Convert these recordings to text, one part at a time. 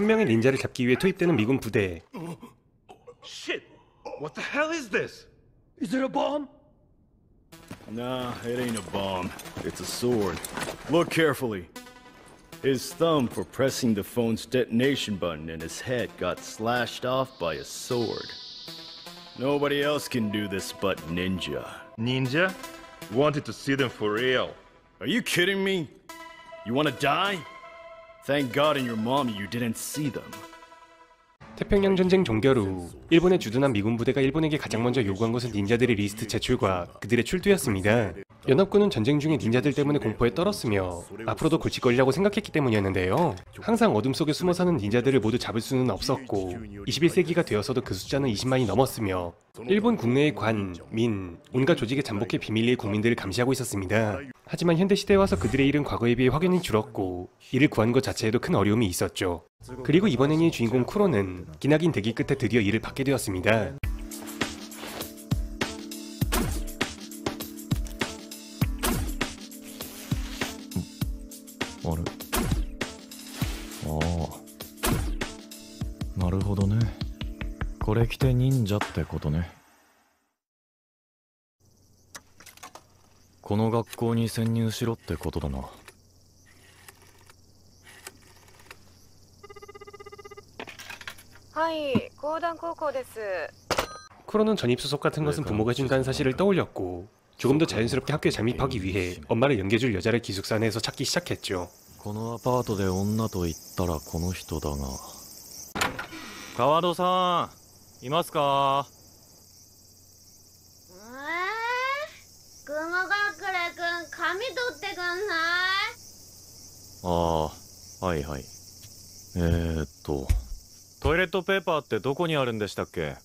한 명의 닌자를 잡기 위해 투입되는 미군 부대. Shit! What the hell is this? Is it a bomb? Nah, it ain't a bomb. It's a sword. Look carefully. His thumb for pressing the phone's detonation button and his head got slashed off by a sword. Nobody else can do this but Ninja. Ninja? Wanted to see them for real. Are you kidding me? You wanna die? Thank God and your mom you didn't see them. 태평양 전쟁 종결 후 일본에 주둔한 미군 부대가 일본에게 가장 먼저 요구한 것은 닌자들의 리스트 제출과 그들의 출두였습니다. 연합군은 전쟁 중에 닌자들 때문에 공포에 떨었으며 앞으로도 골칫거리라고 생각했기 때문이었는데요. 항상 어둠 속에 숨어 사는 닌자들을 모두 잡을 수는 없었고 21세기가 되어서도 그 숫자는 20만이 넘었으며 일본 국내의 관, 민, 온갖 조직에 잠복해 비밀리에 국민들을 감시하고 있었습니다. 하지만 현대시대에 와서 그들의 일은 과거에 비해 확연히 줄었고 이를 구한 것 자체에도 큰 어려움이 있었죠. 그리고 이번 애니의 주인공 쿠로는 기나긴 대기 끝에 드디어 일을 받게 되었습니다. なるほどね。これ着て忍者ってことね。この学校に潜入しろってことだな。 はい、講談高校です。 쿠로는 전입수속 같은 것은 부모가 해준다는 사실을 떠올렸고 조금 더 자연스럽게 학교에 잠입하기 위해 엄마를 연계해줄 여자를 기숙사 내에서 찾기 시작했죠. このアパートで女と言ったらこの人だが。川戸さん、いますか？ 雲隠れくん、紙取ってくんない？ ああ、はいはい。トイレットペーパーってどこにあるんでしたっけ？ 便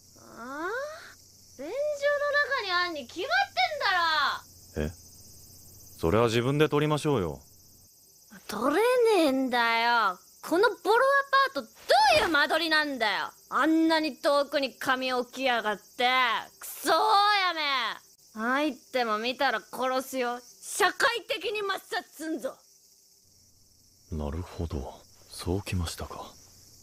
所の中にあんに決まってんだろ。 それは自分で取りましょうよ。 取れねえんだよ。このボロアパートどういう間取りなんだよ。あんなに遠くに紙置きやがって。クソやめ。入っても見たら殺すよ。社会的に抹殺すんぞ。 なるほど、そうきましたか。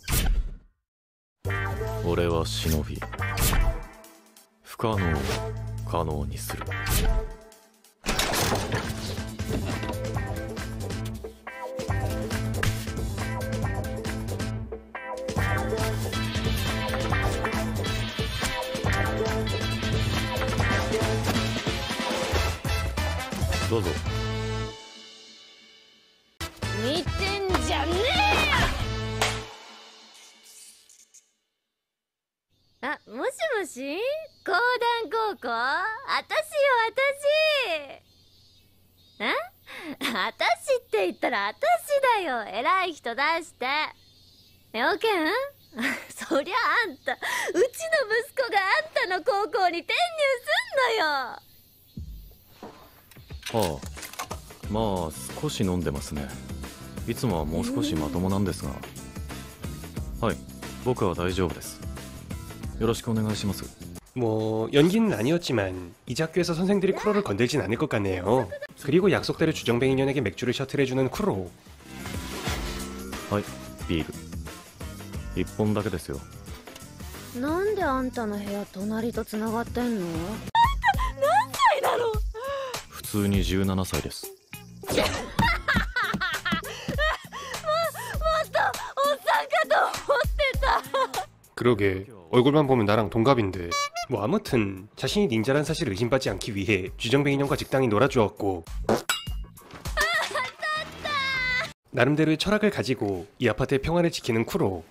俺は忍び、不可能を可能にする。どうぞ。 見てんじゃねえよ。あ、もしもし、講談高校？あたしよ、あたしって言ったらあたしだよ。偉い人出して。よけん？そりゃあんた、うちの息子があんたの高校に転入すんのよ。 ああ、まあ少し飲んでますね。いつもはもう少しまともなんですが。はい、僕は大丈夫です。よろしくお願いします。 뭐 연기는 아니었지만 이제 학교에서 선생들이 쿠로를 건들진 않을 것 같네요. 그리고 약속대로 주정뱅이 년에게 맥주를 셔틀해주는 쿠로. はい、ビール1本だけですよ。 なんであんたの部屋隣とつながってんの？あんた何歳なの？ 普通に17歳です。もっとおっさんかと思ってた。 그러게 얼굴만 보면 나랑 동갑인데. 뭐 아무튼 자신이 닌자란 사실을 의심받지 않기 위해 주정뱅이 년과 적당히 놀아주었고 나름대로의 철학을 가지고 이 아파트의 평안을 지키는 쿠로.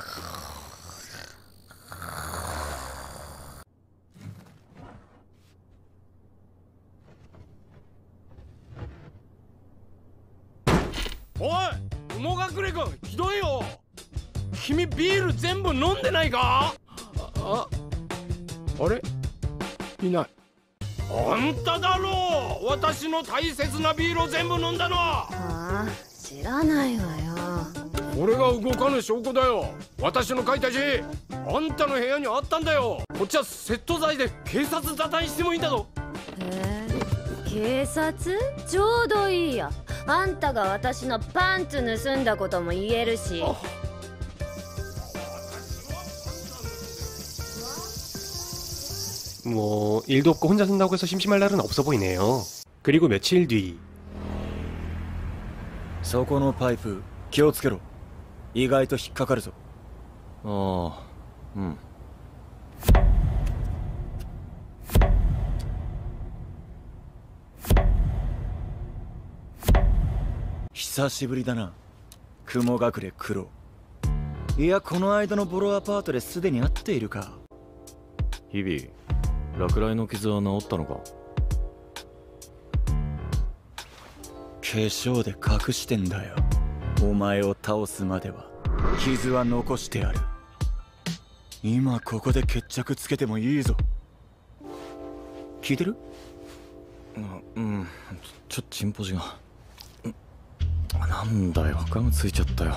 어이! 雲隠れくん、ひどいよ。君ビール全部飲んでないか？あれ？いない。あんただろう。私の大切なビールを全部飲んだのは。 ああ、知らないわよ。 これが動かぬ証拠だよ。私の書いた字、あんたの部屋にあったんだよ。こっちは窃盗罪で警察沙汰してもいいんだぞ。 警察？ちょうどいいや。あんたが私のパンツ盗んだことも言えるし。 뭐 일도 없고 혼자 산다고 해서 심심할 날은 없어 보이네요. 그리고 며칠 뒤 そこのパイプ気をつけろ。意外と引っかかるぞ。 ああ、うん。 久しぶりだな、雲隠れクロウ。いや、この間のボロアパートですでに会っているか。 日々落雷の傷は治ったのか。 化粧で隠してんだよ。お前を倒すまでは傷は残してある。今ここで決着つけてもいいぞ。聞いてる？ うん、ちょっとチンポジが。なんだよ、ガムついちゃったよ。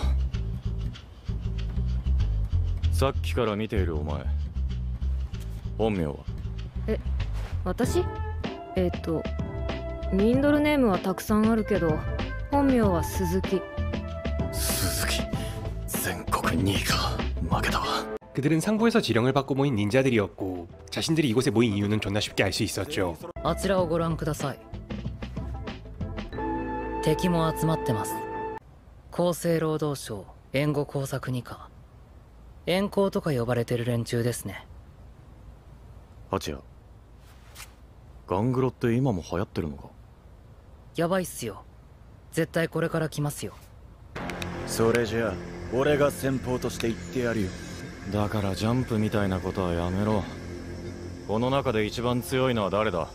さっきから見ているお前、本名は？ 私？ミンドルネームはたくさんあるけど、本名は鈴木。 鈴木、全国2位か。負けたわ。 그들은 상부에서 지령을 받고 모인 닌자들이었고 자신들이 이곳에 모인 이유는 존나 쉽게 알 수 있었죠. あちらをご覧ください。敵も集まってます。厚生労働省援護工作2課、援工とか呼ばれてる連中ですね。 ハチヤ、ガングロって今も流行ってるのか？ やばいっすよ。絶対これから来ますよ。 それじゃあ俺が先方として言ってやるよ。 だからジャンプみたいなことはやめろ。この中で一番強いのは誰だ？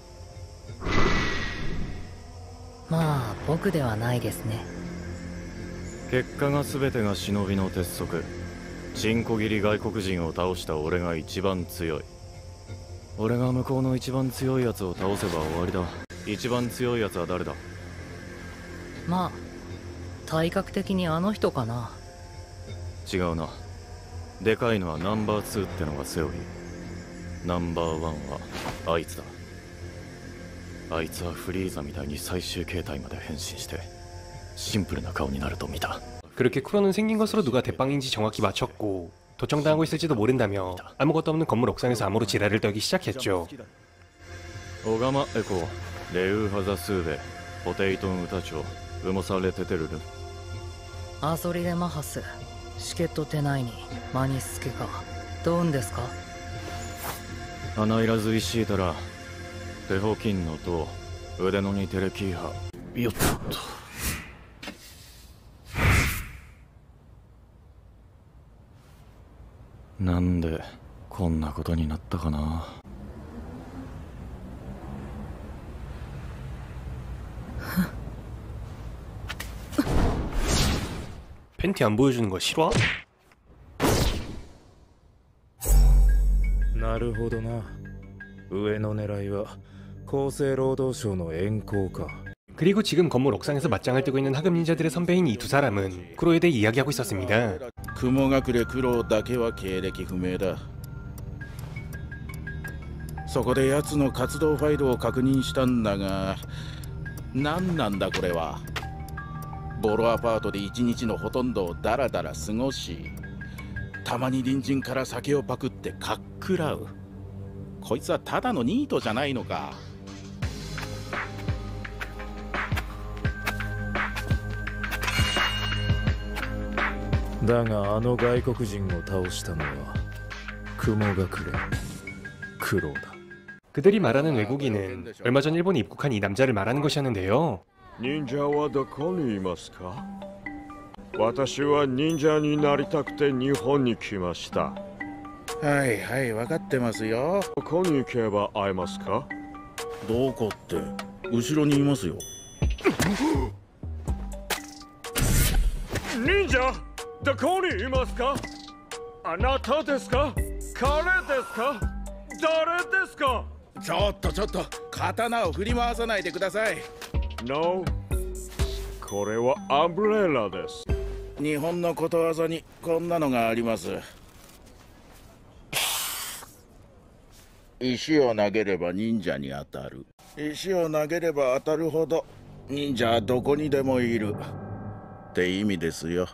まあ僕ではないですね。 結果が全てが忍びの鉄則。チンコ切り外国人を倒した俺が一番強い。俺が向こうの一番強いやつを倒せば終わりだ。一番強いやつは誰だ？ まあ体格的にあの人かな。 違うな。でかいのはナンバー2ってのがセオリー。ナンバー1はあいつだ。あいつはフリーザみたいに最終形態まで変身してシンプルな顔になると見た。 그렇게 쿠로는 생긴 것으로 누가 대빵인지 정확히 맞췄고 도청당하고 있을지도 모른다며 아무것도 없는 건물 옥상에서 암호로 지랄을 떨기 시작했죠. オガマエコレウハザスーベポテイトンウタチョウモサレテテルル。 アソリレマハスシケットテナイニマニスケか。どうんですか？ 穴いらず石いたら手ほきんのと腕のにテレキーハよっと。なんでこんなことになったかな。 팬티 안 보여주는 거 싫어? なるほどな。上の狙いは厚生労働省の援交か。 그리고 지금 건물 옥상에서 맞짱을 뜨고 있는 하급 닌자들의 선배인 이 두 사람은 쿠로에 대해 이야기하고 있었습니다. 雲隠れクロウだけは経歴不明だ。そこで奴の活動ファイルを確認したんだが、何なんだこれは。ボロアパートで一日のほとんどをダラダラ過ごし、たまに隣人から酒をパクってかっくらう。こいつはただのニートじゃないのか。 だがあの外国人を倒したのは雲隠れクロウだ。 그들이 말하는 외국인은 얼마 전 일본에 입국한 이 남자를 말하는 것이었는데요. 忍者はどこにいますか？私は忍者になりたくて日本に来ました。 はいはい、分かってますよ。 どこに行けば会えますか？ どこって後ろにいますよ。 忍者どこにいますか？あなたですか？彼ですか？誰ですか？ ちょっと刀を振り回さないでください。 No、 これはアンブレラです。 日本のことわざにこんなのがあります。石を投げれば忍者に当たる。石を投げれば当たるほど忍者はどこにでもいるって意味ですよ。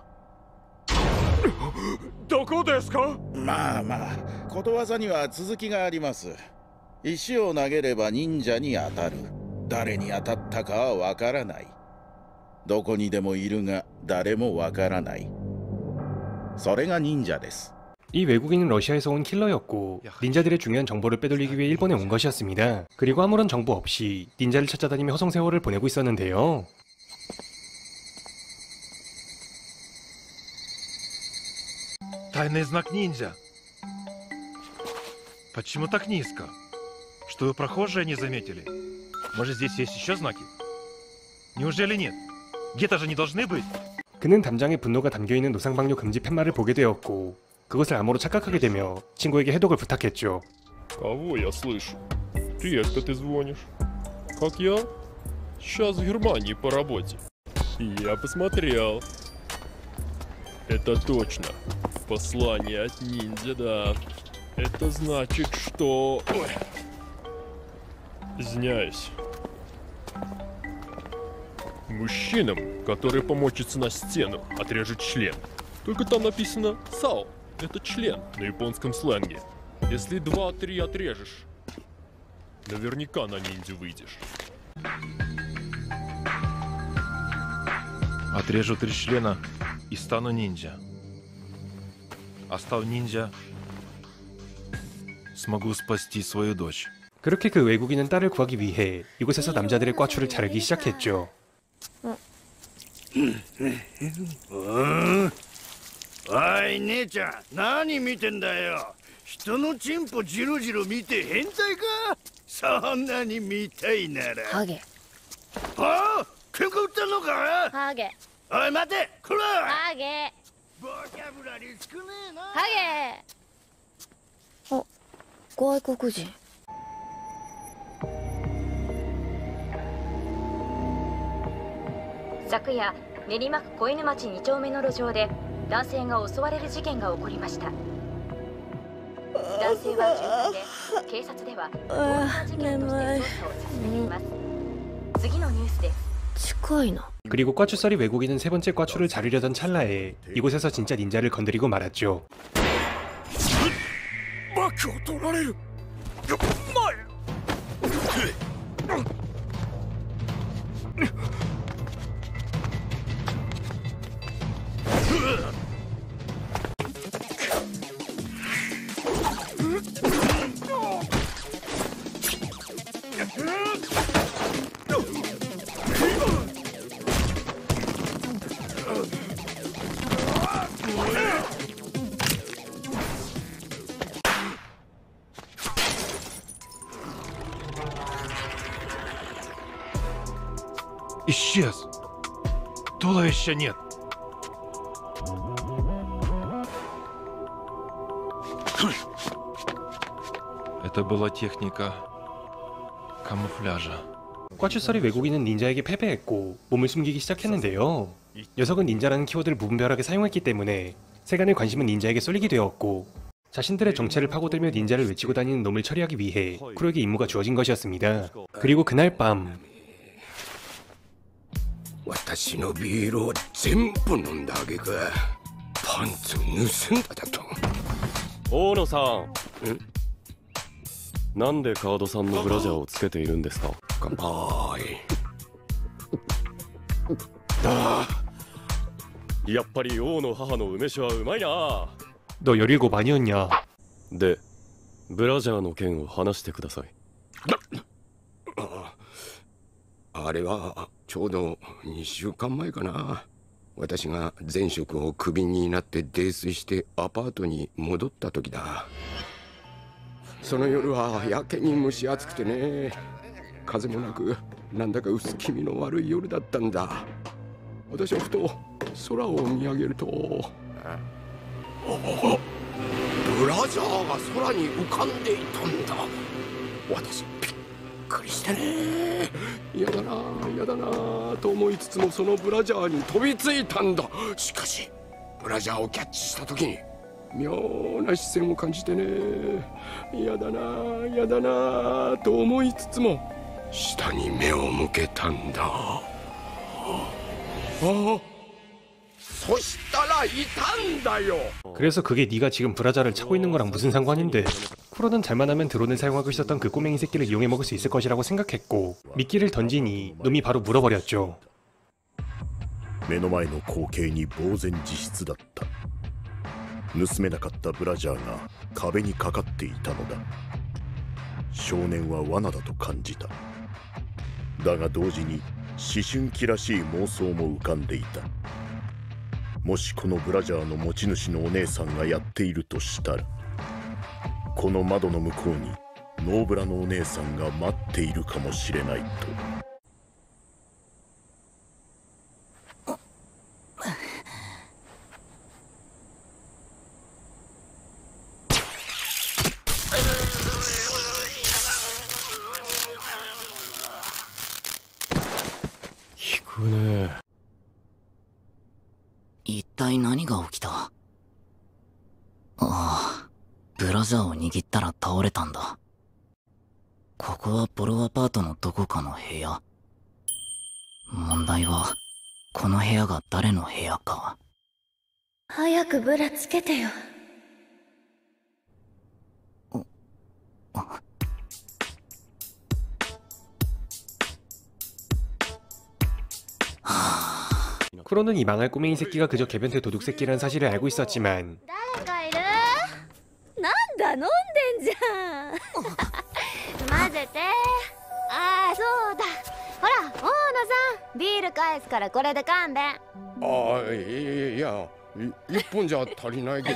どこですか？ まあことわざには続きがあります。 石を投げれば忍者に当たる。誰に当たったかはわからない。どこにでもいるが誰もわからない。それが忍者です。 이 외국인은 러시아에서 온 킬러였고 닌자들의 중요한 정보를 빼돌리기 위해 일본에 온 것이었습니다. 그리고 아무런 정보 없이 닌자를 찾아다니며 허송세월을 보내고 있었는데요. Тайный знак ниндзя. Почему так низко? Что прохожие не заметили? Может, здесь есть еще знаки? Неужели нет? Где-то же не должны быть. 그는 담장에 분노가 담겨있는 노상방뇨 금지 팻말을 보게 되었고 그것을 암호로 착각하게 되며 친구에게 해독을 부탁했죠. Кого я слышу? Редко ты звонишь. Как я? Сейчас в Германии по работе. Я посмотрел. Это точно. Послание от ниндзя, да. Это значит, что... Ой. Извиняюсь. Мужчинам, которые помочатся на стену, отрежут член. Только там написано «сао». Это член на японском сленге. Если 2-3 отрежешь, наверняка на ниндзю выйдешь. Отрежу 3 члена и стану ниндзя. А став ниндзя, смогу спасти свою дочь. 그렇게 그 외국인은 딸을 구하기 위해 이곳에서 남자들의 꽈추를 자르기 시작했죠. おい姉ちゃん何見てんだよ。人のチンポジロジロ見て変態か。そんなに見たいならハゲ。 ああ喧嘩売ってんのか。 ハゲ。 おい待てこら。 ハゲ。 ボキャブラリー少ねえな。 ハゲ。あ、外国人。 昨夜練馬区小犬町2丁目の路上で男性が襲われる事件が起こりました。男性は重体で警察では強盗事件として捜査を進めています。次のニュースです。 近いな。 그리고 꽈추썰이 외국인은 세 번째 꽈추를 자르려던 찰나에 이곳에서 진짜 닌자를 건드리고 말았죠. バッグを取られる。 Исчез. Туловища нет. Это была техника камуфляжа. 꽈추썰이 외국인은 닌자에게 패배했고 몸을 숨기기 시작했는데요. 녀석은 닌자라는 키워드를 무분별하게 사용했기 때문에 세간의 관심은 닌자에게 쏠리게 되었고 자신들의 정체를 파고들며 닌자를 외치고 다니는 놈을 처리하기 위해 크루에게 임무가 주어진 것이었습니다. 그리고 그날 밤 私のビールを全部飲んだあげくパンツを盗んだだと。 大野さん、なんでカードさんのブラジャーをつけているんですか。 乾杯。 やっぱり王の母の梅酒はうまいな。 너 17 아니었냐? で、ブラジャーの件を話してください。 あれはちょうど2週間前かな。私が前職をクビになって泥酔してアパートに戻った時だ。その夜はやけに蒸し暑くてね、風もなくなんだか薄気味の悪い夜だったんだ。私はふと空を見上げると、ブラジャーが空に浮かんでいたんだ。私びっくりしてね、嫌だな嫌だなと思いつつもそのブラジャーに飛びついたんだ。しかしブラジャーをキャッチした時に妙な視線を感じてね、嫌だな嫌だなと思いつつも下に目を向けたんだ。ああ、 そしたらいたんだよ. 그래서 그게 네가 지금 브라자를 차고 있는 거랑 무슨 상관인데. 쿠로는 잘만 하면 드론을 사용하고 있었던 그 꼬맹이 새끼를 이용해 먹을 수 있을 것이라고 생각했고 미끼를 던지니 놈이 바로 물어버렸죠. 目の前の光景に呆然自失だった。盗めなかったブラジャーが壁にかかっていたのだ。少年は罠だと感じた。だが同時に思春期らしい妄想も浮かんでいた。もしこのブラジャーの持ち主のお姉さんがやっているとしたら、この窓の向こうにノーブラのお姉さんが待っているかもしれないと。 引くね。 一体何が起きた？ああ、ブラジャーを握ったら倒れたんだ。ここはボロアパートのどこかの部屋。問題はこの部屋が誰の部屋か。 早くブラつけてよ。 쿠로는 이 망할 꼬맹이 새끼가 그저 개변태 도둑 새끼라는 사실을 알고 있었지만 誰かいる？なんだ飲んでんじゃん。混ぜて。ああそうだ。ほら大野さんビール返すからこれで勘弁。 いや一本じゃ足りないけど。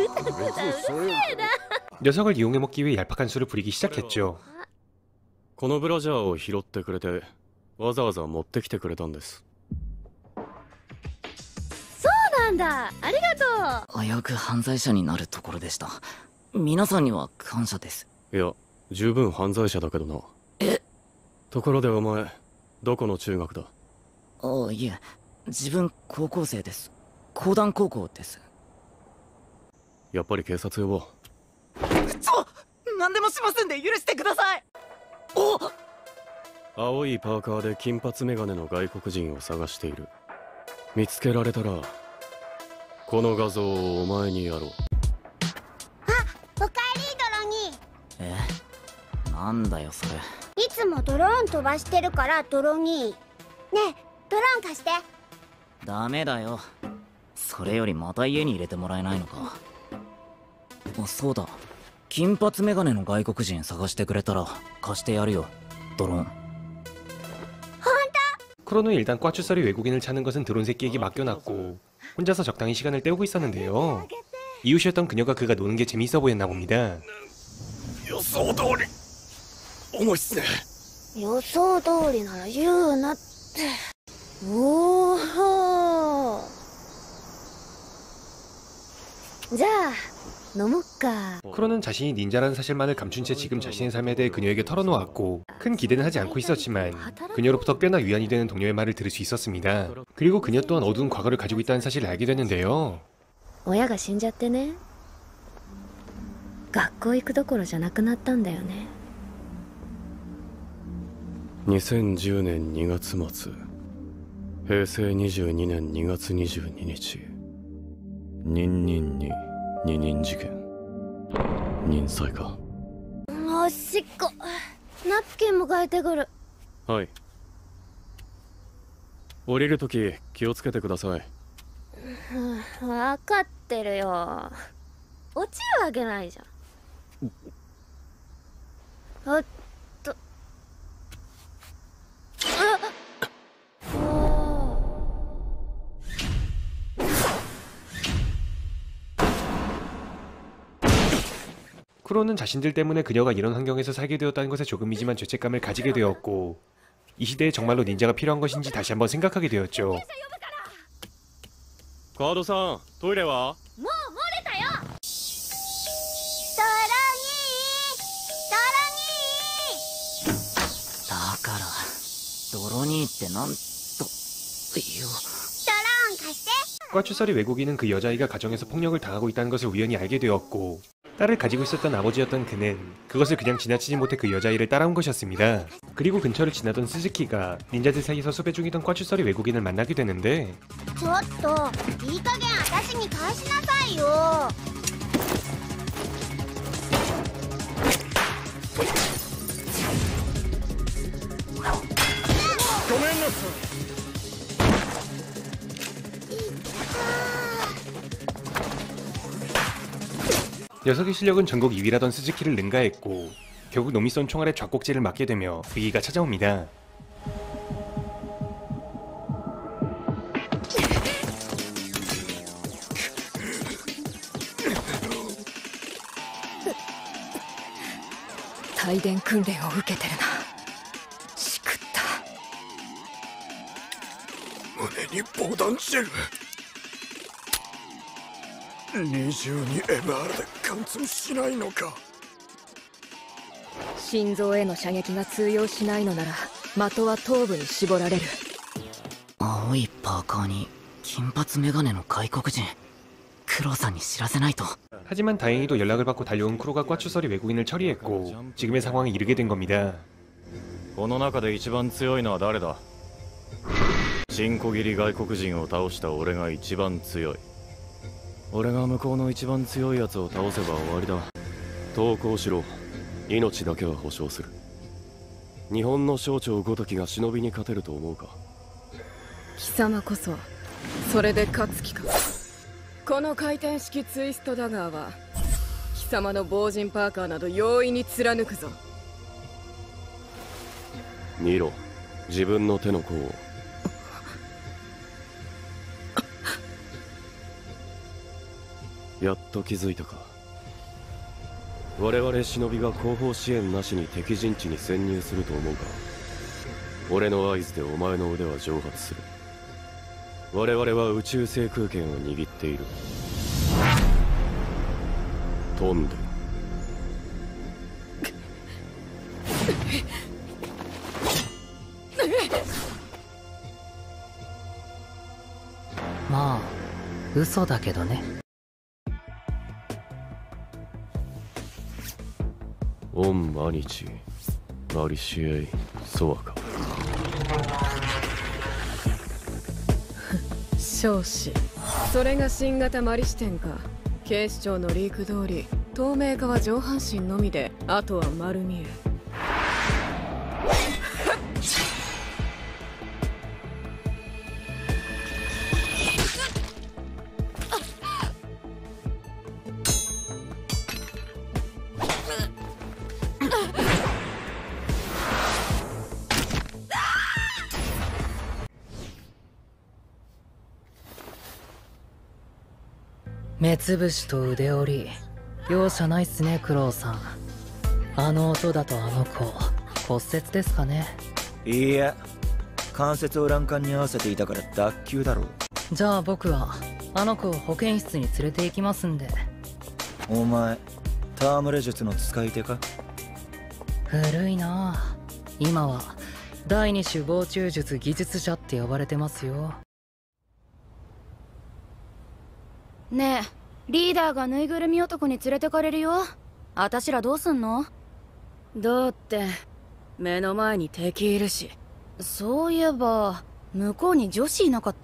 녀석을 이용해 먹기 위해 얄팍한 수를 부리기 시작했죠. このブラジャーを拾ってくれてわざわざ持ってきてくれたんです。 そうなんだ。ありがとう。 危うく犯罪者になるところでした。皆さんには感謝です。 いや、十分犯罪者だけどな。ところでお前どこの中学だ？ ああ、いえ、自分高校生です。講談高校です。 やっぱり警察呼ぼう。 何でもしますんで許してください。 青いパーカーで金髪メガネの外国人を探している。見つけられたらこの画像をお前にやろう。 おかえりドロニえ？なんだよそれ。 ー。いつもドローン飛ばしてるからドロニー。ねえドローン貸して。 ダメだよ。それよりまた家に入れてもらえないのか。あ、そうだ。金髪メガネの外国人探してくれたら貸してやるよ、ドローン。 쿠로는 일단 꽈추썰이 외국인을 찾는 것은 드론 새끼에게 맡겨놨고 혼자서 적당히 시간을 때우고 있었는데요. 이웃이었던 그녀가 그가 노는 게 재미있어 보였나 봅니다. 予想通り重いっすね。 予想通りなら言うなって。おお。じゃあ飲もっか。 쿠로는 자신이 닌자라는 사실만을 감춘 채 지금 자신의 삶에 대해 그녀에게 털어놓았고 큰 기대는 하지 않고 있었지만 그녀로부터 꽤나 위안이 되는 동료의 말을 들을 수 있었습니다. 그리고 그녀 또한 어두운 과거를 가지고 있다는 사실을 알게 됐는데요. 親が死んじゃってね。学校行くどころじゃなくなったんだよね。 2010年2月末、平成22年2月22日、222二人事件。人災か。 おしっこ。ナプキンも変えてくる。 はい。降りるとき気をつけてください。 分かってるよ。落ちるわけないじゃん。おっと。 쿠로는 자신들 때문에 그녀가 이런 환경에서 살게 되었다는 것에 조금이지만 죄책감을 가지게 되었고 이 시대에 정말로 닌자가 필요한 것인지 다시 한번 생각하게 되었죠. カードさん、トイレは？ もう漏れたよ。 だからドロニーってなんという。 ドローン貸して。 꽈추썰이 외국인은 그 여자아이가 가정에서 폭력을 당하고 있다는 것을 우연히 알게 되었고 딸을 가지고 있었던 아버지였던 그는 그것을 그냥 지나치지 못해 그 여자아이를 따라온 것이었습니다. 그리고 근처를 지나던 스즈키가 닌자들 사이에서 수배 중이던 꽈추서리 외국인을 만나게 되는데 ちょっといい加減私に返しなさいよ。 ごめんなさい。 녀석의 실력은 전국 2위라던 스즈키를 능가했고 결국 놈이 쏜 총알에 좌꼭지를 맞게 되며 위기가 찾아옵니다. 타이덴訓練を受けてるな。しくった。 胸に防弾チェル。22MR で貫通しないのか。 心臓への射撃が通用しないのなら的は頭部に絞られる。 青いパーカーに金髪メガネの外国人。クロさんに知らせないと。 하지만 다행히도 연락을 받고 달려온 크로가 꽈추서리 외국인을 처리했고 지금의 상황에 이르게 된 겁니다. この中で一番強いのは誰だ？チンコ切り外国人を倒した俺が一番強い。俺が向こうの一番強いやつを倒せば終わりだ。投降しろ。命だけは保証する。日本の省庁ごときが忍びに勝てると思うか？ 貴様こそそれで勝つ気か。この回転式ツイストダガーは貴様の防塵パーカーなど容易に貫くぞ。 見ろ、自分の手の甲を。やっと気づいたか。我々忍びが後方支援なしに敵陣地に潜入すると思うか。俺の合図でお前の腕は蒸発する。我々は宇宙制空権を握っている。飛んで。 まあ嘘だけどね。 オンマニチマリシエイソワカ。 少子、それが新型マリ視点か。警視庁のリーク通り透明化は上半身のみであとは丸見え。 目つぶしと腕折り容赦ないっすね、クロウさん。あの音だとあの子骨折ですかね。 いや、関節を欄干に合わせていたから脱臼だろう。 じゃあ僕はあの子を保健室に連れて行きますんで。 お前戯術の使い手か？ 古いなあ。今は第二種防虫術技術者って呼ばれてますよ。 ねえ、リーダーがぬいぐるみ男に連れてかれるよ。あたしらどうすんの？ だって目の前に敵いるし。 そういえば向こうに女子いなかった？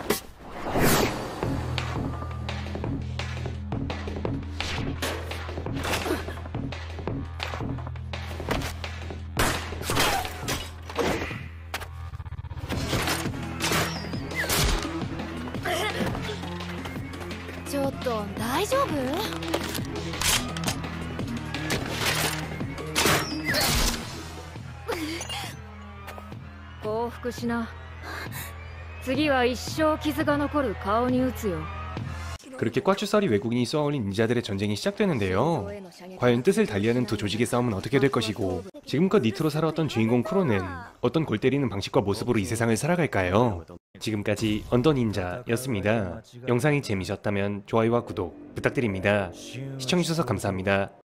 ちょっと大丈夫？ 降伏しな。次は一生傷が残る顔に打つよ。 그렇게 꽈추서리 외국인이 쏘아올린 닌자들의 전쟁이 시작되는데요. 과연 뜻을 달리하는 두 조직의 싸움은 어떻게 될 것이고 지금껏 니트로 살아왔던 주인공 크로는 어떤 골 때리는 방식과 모습으로 이 세상을 살아갈까요? 지금까지 언더닌자였습니다. 영상이 재미셨다면 좋아요와 구독 부탁드립니다. 시청해주셔서 감사합니다.